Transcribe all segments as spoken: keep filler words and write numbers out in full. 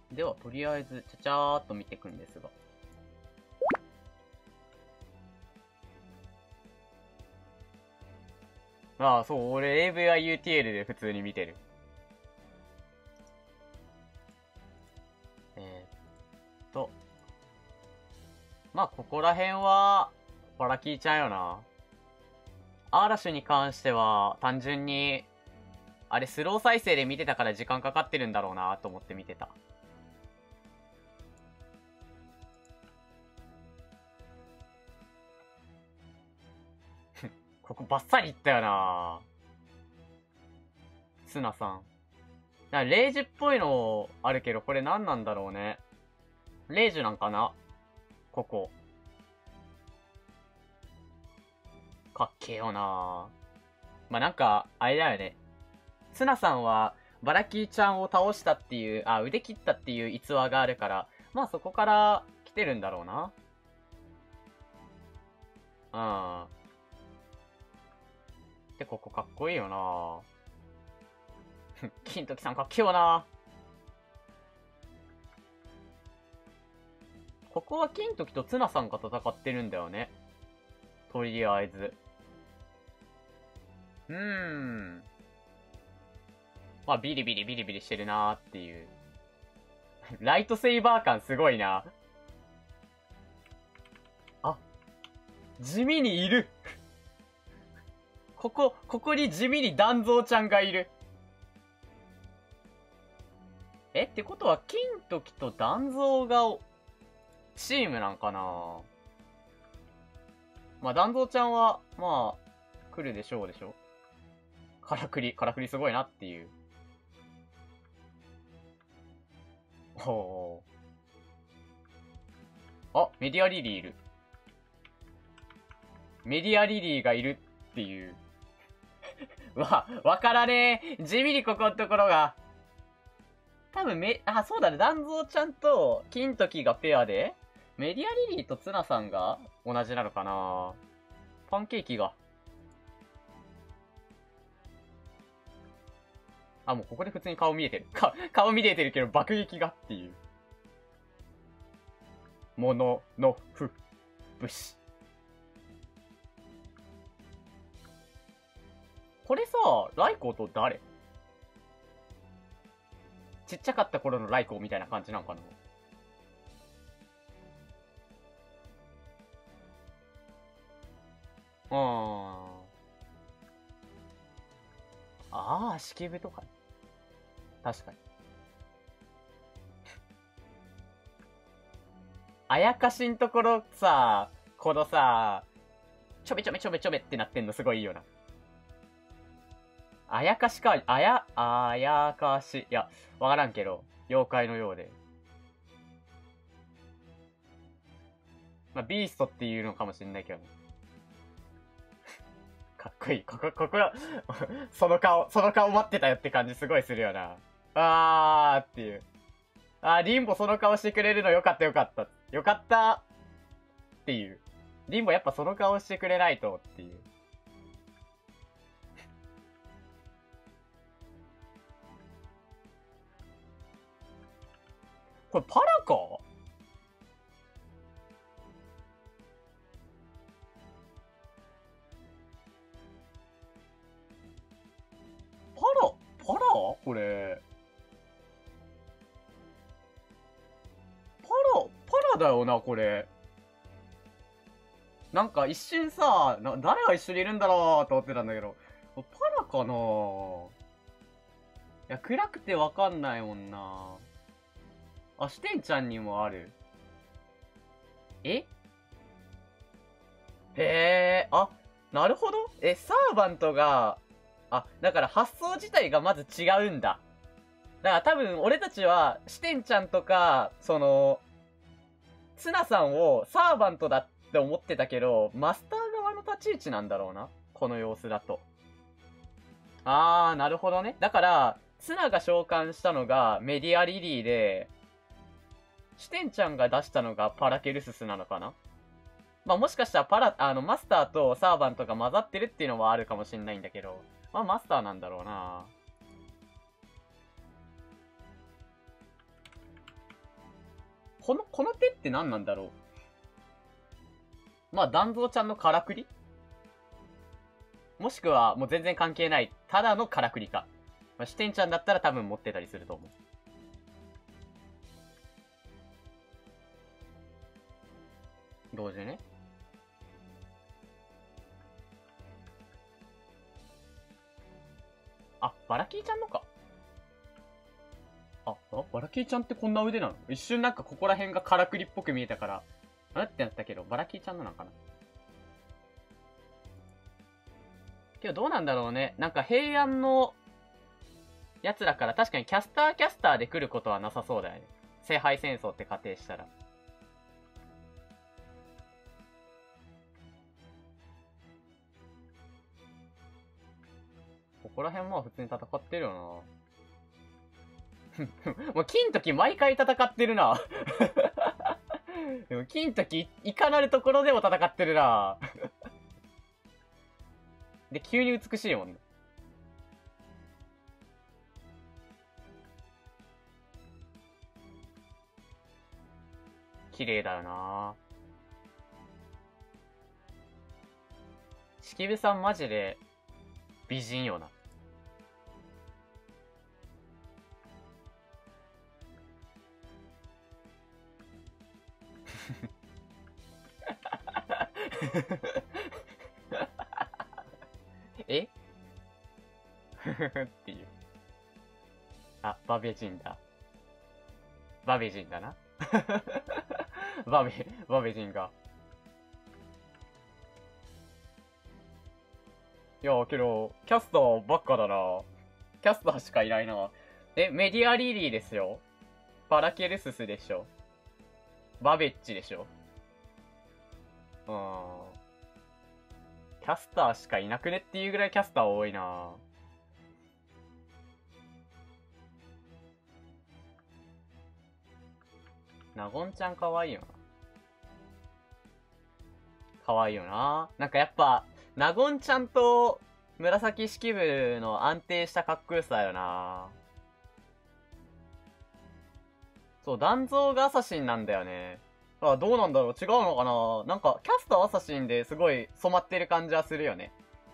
では、とりあえず、ちゃちゃーっと見ていくんですが。ああ、そう、俺 エーブイ は ユーティーエル で普通に見てる。えー、っと。まあ、ここら辺は、パラキーちゃんよな。アーラッシュに関しては、単純に、あれ、スロー再生で見てたから時間かかってるんだろうなと思って見てた。ここバッサリいったよなツナさん。なんかレイジっぽいのあるけど、これ何なんだろうね。レイジなんかなここ。かっけえよなまあ、なんか、あれだよね。ツナさんは、バラキーちゃんを倒したっていう、あ、腕切ったっていう逸話があるから、まあそこから来てるんだろうな。うん。で、ここかっこいいよな金時さんかっけえよなここは金時とツナさんが戦ってるんだよね。とりあえず。うーん。まあ、ビリビリビリビリしてるなーっていう。ライトセイバー感すごいな。あ、地味にいるここ、ここに地味に団蔵ちゃんがいる。え、ってことは、金時と団蔵が、チームなんかなまあ、団蔵ちゃんは、まあ、来るでしょうでしょ。からくり、からくりすごいなっていう。おー。あ、メディアリリーいる。メディアリリーがいるっていう。わ、わからねえ。地味にここのところが。多分め、あ、そうだね。団蔵ちゃんと金時がペアで、メディアリリーとツナさんが同じなのかなパンケーキが。あ、もうここで普通に顔見えてる。か、顔見えてるけど爆撃がっていう。もののふ、ぶし。これさ、ライコと誰ちっちゃかった頃のライコみたいな感じなのかなうーん。ああ、式部とか。確かに。あやかしんところさ、このさ、ちょめちょめちょめちょめってなってんのすごいいいよな。あやかしか、あや、あやかし。いや、わからんけど、妖怪のようで。まあ、ビーストっていうのかもしんないけどね。かっこいい。ここ、ここ、その顔、その顔待ってたよって感じすごいするよな。あーっていう。あー、リンボその顔してくれるのよかったよかった。よかったっていう。リンボやっぱその顔してくれないとっていう。これパラかパラパラこれ。パラ、パラだよな、これ。なんか一瞬さ、な、誰が一緒にいるんだろうと思ってたんだけど、パラかないや、暗くてわかんないもんなあ、シテンちゃんにもある。えへえ、あ、なるほど。え、サーバントが、あ、だから発想自体がまず違うんだ。だから多分俺たちは、シテンちゃんとか、その、ツナさんをサーバントだって思ってたけど、マスター側の立ち位置なんだろうな。この様子だと。あー、なるほどね。だから、ツナが召喚したのがメディアリリーで、シテンちゃんが出したのがパラケルススなのかな。まあもしかしたらパラ、あの、マスターとサーバントが混ざってるっていうのはあるかもしんないんだけど、まあマスターなんだろうなこの、この手って何なんだろう。まあ、団蔵ちゃんのからくりもしくは、もう全然関係ない、ただのからくりか。まあ、視点ちゃんだったら多分持ってたりすると思う。同時ね。あ、バラキーちゃんのか。あ、あバラキーちゃんってこんな腕なの？一瞬なんかここら辺がからくりっぽく見えたから、あってなったけど、バラキーちゃんのなんかな。けどどうなんだろうね。なんか平安のやつらから確かにキャスターキャスターで来ることはなさそうだよね。聖杯戦争って仮定したら。ここら辺も普通に戦ってるよな。もう金時毎回戦ってるな。でも金時いかなるところでも戦ってるな。で、急に美しいもんね。綺麗だよな。式部さんマジで美人よな。えっていう。あ、バベジンだ。バベジンだな。バベ、バベジンが。いや、けど、キャスターばっかだな。キャスターしかいないな。え、メディアリリーですよ。パラケルススでしょ。バベッチでしょ。うーん。キャスターしかいなくねっていうぐらいキャスター多いな。ナゴンちゃんかわいいよな。かわいいよな。なんかやっぱ、ナゴンちゃんと紫式部の安定したかっこよさだよな。そう、団蔵がアサシンなんだよね。あ、どうなんだろう違うのかな。なんか、キャスターアサシンですごい染まってる感じはするよね。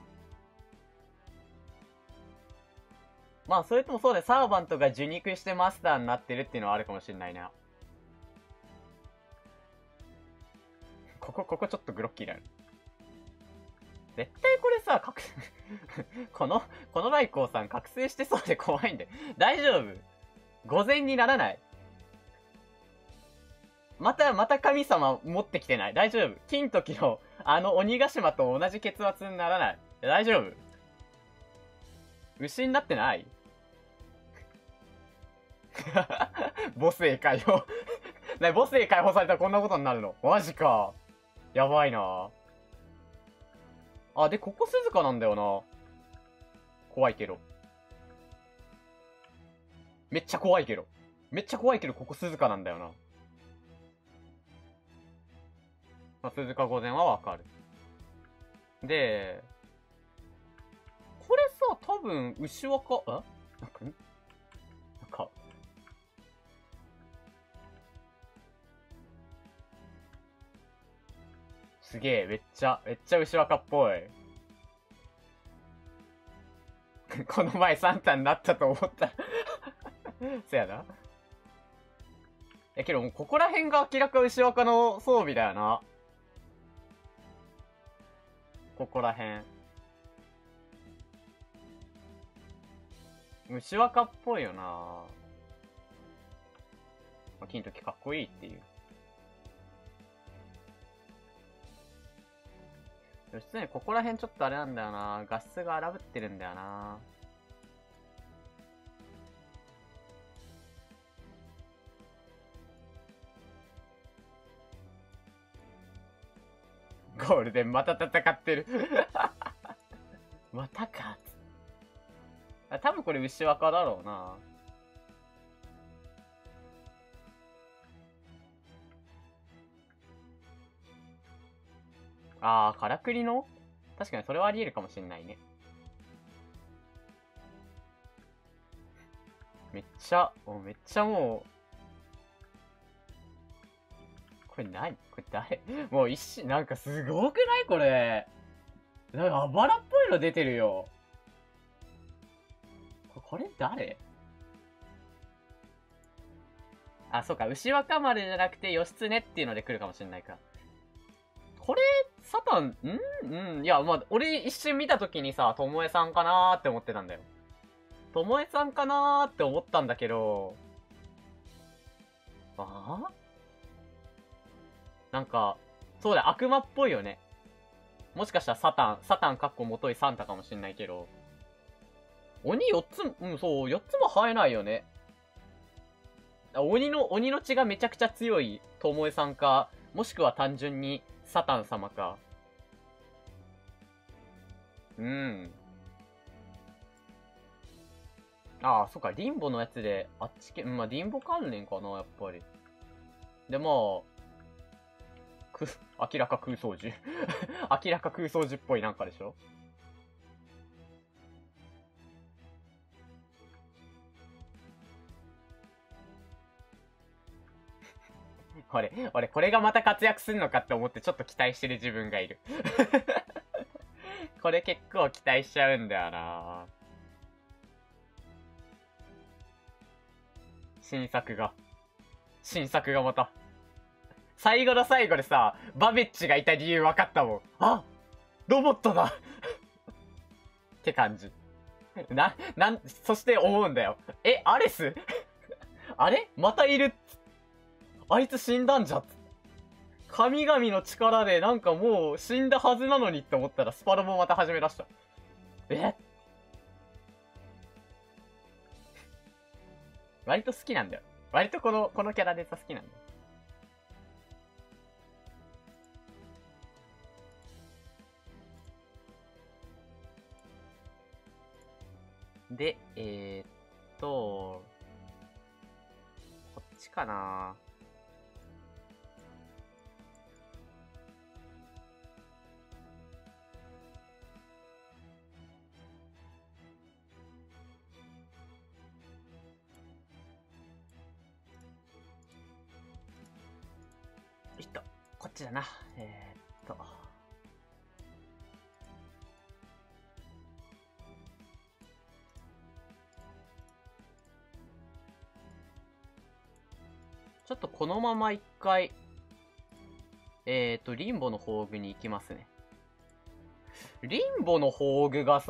まあ、それともそうで、サーバントが受肉してマスターになってるっていうのはあるかもしんないな。ここ、ここちょっとグロッキーだよ。絶対これさ、覚この、このライコーさん覚醒してそうで怖いんで。大丈夫？御前にならない？また、また神様持ってきてない？大丈夫？金時の、あの鬼ヶ島と同じ結末にならない？大丈夫？牛になってない？母性解放。な、母性解放されたらこんなことになるの？マジか。やばいな。あ、で、ここ鈴鹿なんだよな。怖いけど。めっちゃ怖いけど。めっちゃ怖いけど、ここ鈴鹿なんだよな。まあ、鈴鹿御前はわかる。で、これさ、多分、牛若、あなんか、なんか、すげえ、めっちゃ、めっちゃ牛若っぽい。この前サンタになったと思ったそやな。え、けどもうここら辺が明らか牛若の装備だよな。ここら辺。牛若っぽいよな。まあ、金時かっこいいっていう。普通にここら辺ちょっとあれなんだよな。画質が荒ぶってるんだよな。ゴールデンまた戦ってるまたか。あ、多分これ牛若だろうな。あー、からくりの？確かにそれはあり得るかもしんないね。めっちゃ、めっちゃもこれ何これ誰もう一瞬、なんかすごくないこれ。なんかあばらっぽいの出てるよ。ここれ誰あ、そうか。牛若丸じゃなくて義経っていうので来るかもしれないか。これ、サタン、んうん。いや、まあ、俺一瞬見たときにさ、ともえさんかなーって思ってたんだよ。ともえさんかなーって思ったんだけど、ああなんか、そうだよ、悪魔っぽいよね。もしかしたらサタン、サタンかっこもといサンタかもしんないけど。鬼よっつも、うん、そう、よっつも生えないよね。鬼の、鬼の血がめちゃくちゃ強いともえさんか、もしくは単純にサタン様か。うん。ああ、そっか、リンボのやつで、あっち系、まあ、リンボ関連かな、やっぱり。で、まあ、く、明らか空想樹。明らか空想樹っぽいなんかでしょ俺、俺、これがまた活躍するのかって思ってちょっと期待してる自分がいる。これ結構期待しちゃうんだよな新作が。新作がまた。最後の最後でさ、バベッチがいた理由分かったもん。あロボットだって感じ。な、なん、そして思うんだよ。え、アレスあれまたいるあいつ死んだんじゃ神々の力でなんかもう死んだはずなのにって思ったらスパロボまた始め出した。え割と好きなんだよ。割とこの、このキャラデザ好きなんだよ。で、えー、っと、こっちかないっと、こっちだな。えー、っと。ちょっとこのまま一回、えーと、リンボの宝具に行きますね。リンボの宝具がさ、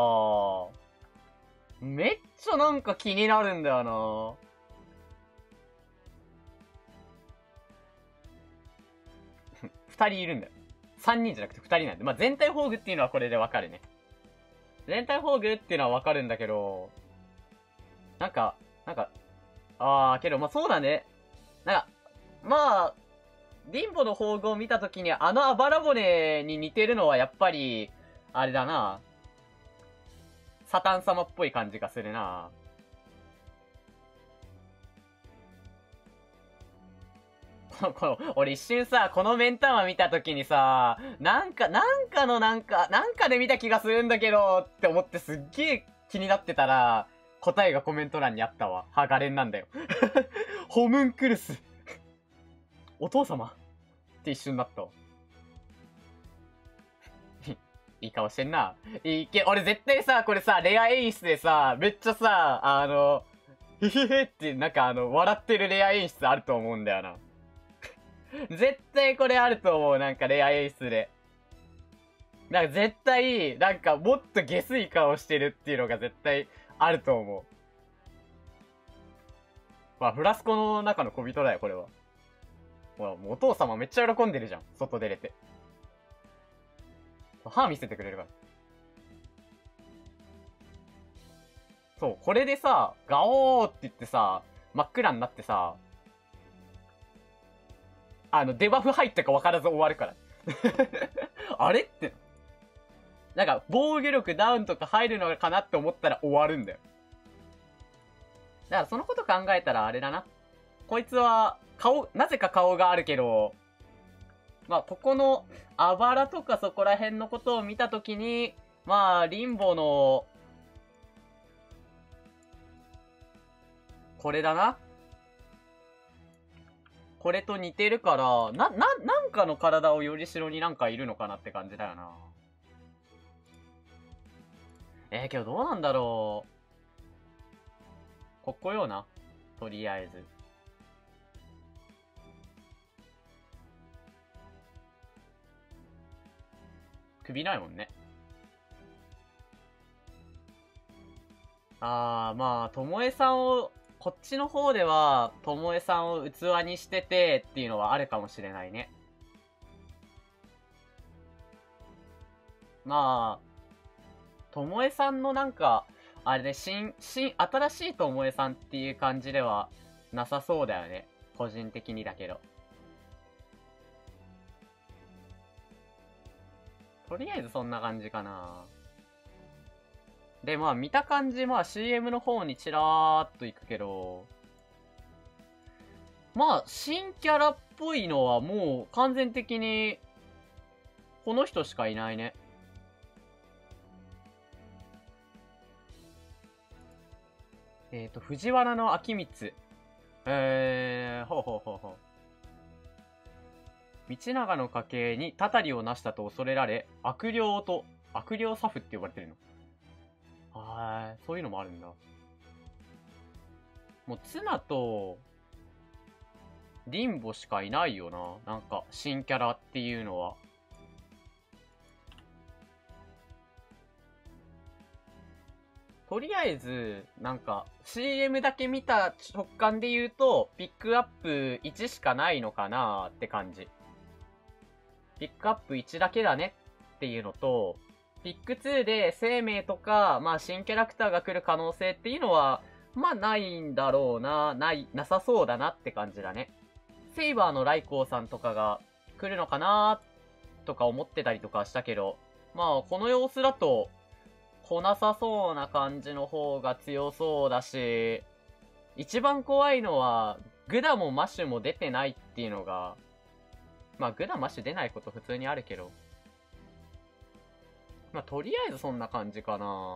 めっちゃなんか気になるんだよな二人いるんだよ。三人じゃなくて二人なんで。まあ、全体宝具っていうのはこれでわかるね。全体宝具っていうのはわかるんだけど、なんか、なんか、あー、けどまあそうだね。なんか、まあ、リンボの宝具を見たときに、あのあばら骨に似てるのはやっぱり、あれだな。サタン様っぽい感じがするな。この、俺一瞬さ、このメンタマ見たときにさ、なんか、なんかのなんか、なんかで見た気がするんだけど、って思ってすっげえ気になってたら、答えがコメント欄にあったわ。ハガレンなんだよ。ホムンクルス。お父様って一瞬なったわ。いい顔してんな。いいけ、俺絶対さ、これさ、レア演出でさ、めっちゃさ、あの、へへへって、なんかあの、笑ってるレア演出あると思うんだよな。絶対これあると思う、なんかレア演出で。なんか絶対、なんかもっと下水顔してるっていうのが絶対あると思う。まあ、フラスコの中の小人だよ、これは。ほら、もうお父様めっちゃ喜んでるじゃん、外出れて。歯見せてくれるから。そう、これでさ、ガオーって言ってさ、真っ暗になってさ、あの、デバフ入ったか分からず終わるから。あれって。なんか、防御力ダウンとか入るのかなって思ったら終わるんだよ。だからそのこと考えたらあれだな。こいつは、顔、なぜか顔があるけど、まあ、ここの、あばらとかそこら辺のことを見たときに、まあ、リンボの、これだな。 これと似てるから、な、な、なんかの体をよりしろになんかいるのかなって感じだよな。えー、けどどうなんだろう。ここよな。とりあえず。首ないもんね。あー、まあ、ともえさんを、こっちの方では、ともえさんを器にしててっていうのはあるかもしれないね。まあ、ともえさんのなんか、あれね、新、新、新しいともえさんっていう感じではなさそうだよね。個人的にだけど。とりあえずそんな感じかな。で、まあ見た感じ、まあ シーエム の方にちらーっと行くけど、まあ新キャラっぽいのはもう完全的に、この人しかいないね。えっと、藤原の秋光。えー、ほうほうほうほう。道長の家系にたたりを成したと恐れられ、悪霊と、悪霊サフって呼ばれてるの。はーい、そういうのもあるんだ。もう、ツナと、リンボしかいないよな。なんか、新キャラっていうのは。とりあえず、なんか、シーエム だけ見た直感で言うと、ピックアップいちしかないのかなーって感じ。ピックアップいちだけだねっていうのと、ピックツーで生命とか、まあ新キャラクターが来る可能性っていうのは、まあないんだろうな、ない、なさそうだなって感じだね。セイバーのライコーさんとかが来るのかなとか思ってたりとかしたけど、まあこの様子だと、来なさそうな感じの方が強そうだし、一番怖いのは、グダもマッシュも出てないっていうのが、まあグダマッシュ出ないこと普通にあるけど、まあとりあえずそんな感じかな。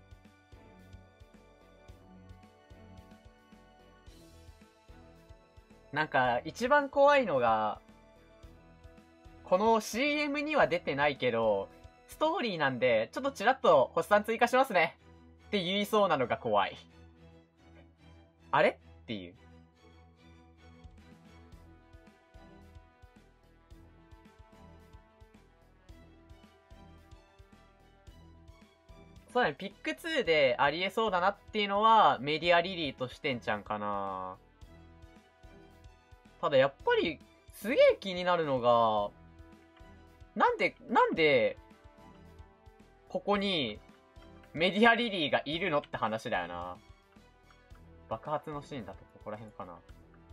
なんか一番怖いのが、この シーエム には出てないけど、ストーリーなんで、ちょっとチラッと星さん追加しますねって言いそうなのが怖い。あれっていう。そうだね、ピックツーでありえそうだなっていうのは、メディアリリーとしてんちゃんかな。ただやっぱり、すげえ気になるのが、なんで、なんで、ここに、メディアリリーがいるのって話だよな。爆発のシーンだとここら辺かな。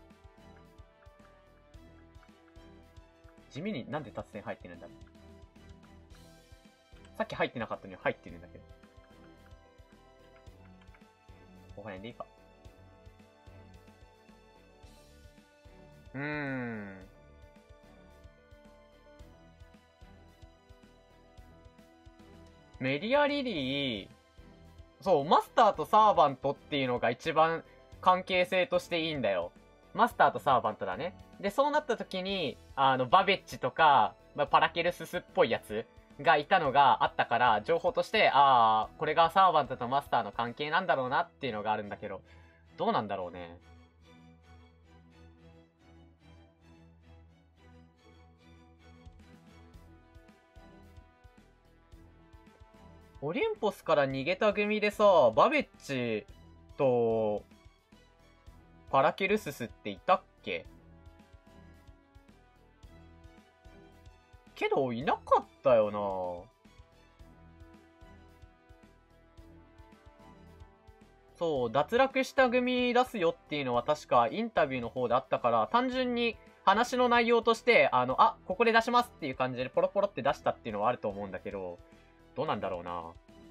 地味になんで達成入ってるんだろう。さっき入ってなかったのに入ってるんだけど。ここら辺でいいか。うーん。メディアリリー、そう、マスターとサーバントっていうのが一番関係性としていいんだよ。マスターとサーバントだね。で、そうなった時に、あの、バベッジとか、まあ、パラケルススっぽいやつがいたのがあったから、情報として、ああ、これがサーバントとマスターの関係なんだろうなっていうのがあるんだけど、どうなんだろうね。オリンポスから逃げた組でさ、バベッジと、パラケルススっていたっけ？けど、いなかったよな。そう、脱落した組出すよっていうのは確かインタビューの方であったから、単純に話の内容として、あの、あ、ここで出しますっていう感じでポロポロって出したっていうのはあると思うんだけど、どうなんだろうな。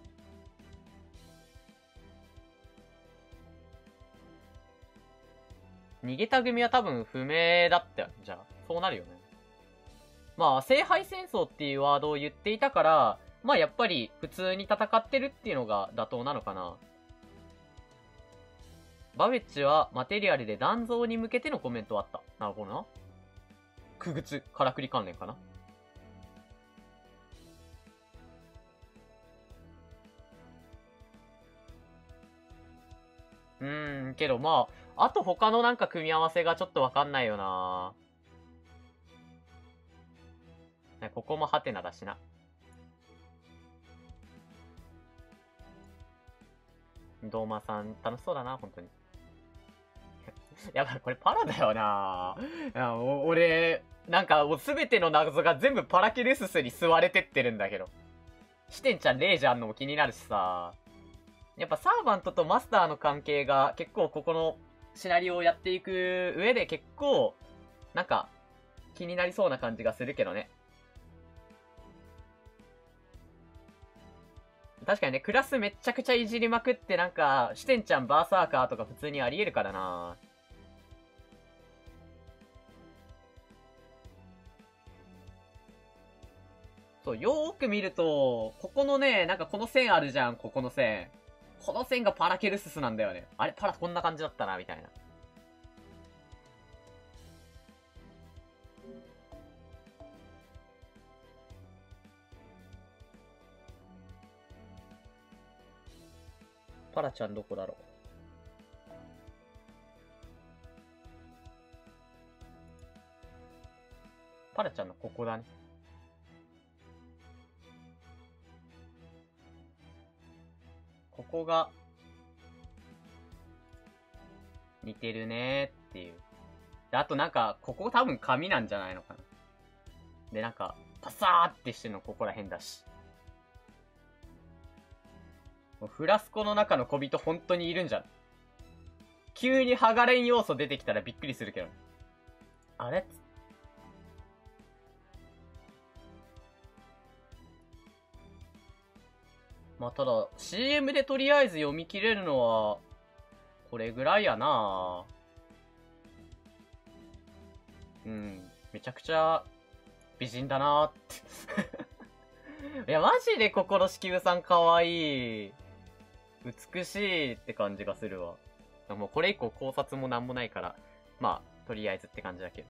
逃げた組は多分不明だったよ。じゃあ、そうなるよね。まあ、聖杯戦争っていうワードを言っていたから、まあやっぱり普通に戦ってるっていうのが妥当なのかな。 バベッチはマテリアルで断蔵に向けてのコメントはあった。なるほどな。くぐつ、からくり関連かな。うーん、けどまあ、あと他のなんか組み合わせがちょっとわかんないよな。ね、ここもハテナだしな。ドーマさん、楽しそうだな、本当に。やばい、これパラだよな。いやお俺、なんかもうすべての謎が全部パラキルススに吸われてってるんだけど。シテンちゃんレイジあんのも気になるしさ。やっぱサーバントとマスターの関係が結構ここのシナリオをやっていく上で結構、なんか、気になりそうな感じがするけどね。確かにね、クラスめっちゃくちゃいじりまくってなんか、シテンちゃんバーサーカーとか普通にあり得るからな。そう、よーく見ると、ここのね、なんかこの線あるじゃん、ここの線。この線がパラケルススなんだよね。あれ、パラこんな感じだったな、みたいな。パラちゃんどこだろう。パラちゃんのここだね。ここが、似てるねーっていう。で、あとなんか、ここ多分紙なんじゃないのかな。で、なんか、パサーってしてるのここら辺だし。フラスコの中の小人本当にいるんじゃん。急に剥がれん要素出てきたらびっくりするけど。あれまあ、ただ、シーエム でとりあえず読み切れるのは、これぐらいやな。うん。めちゃくちゃ、美人だなって。いや、マジでここの式部さんかわいい。美しいって感じがするわ。もうこれ以降考察もなんもないから、まあ、とりあえずって感じだけど。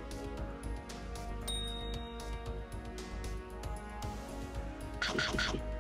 はいはいはい。